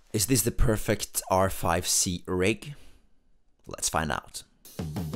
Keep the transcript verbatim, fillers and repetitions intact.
Is this the perfect R five C rig? Let's find out.